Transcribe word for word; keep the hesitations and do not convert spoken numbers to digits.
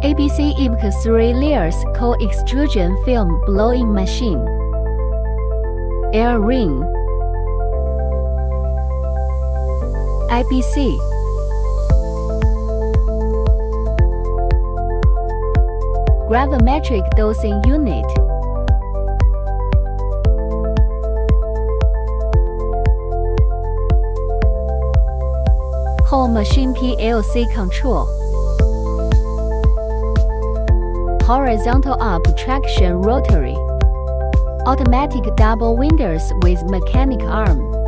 A B C E B C three layers cold extrusion film blowing machine. Air ring. I B C. Gravimetric dosing unit. Whole machine P L C control. Horizontal up traction rotary. Automatic double windows with mechanic arm.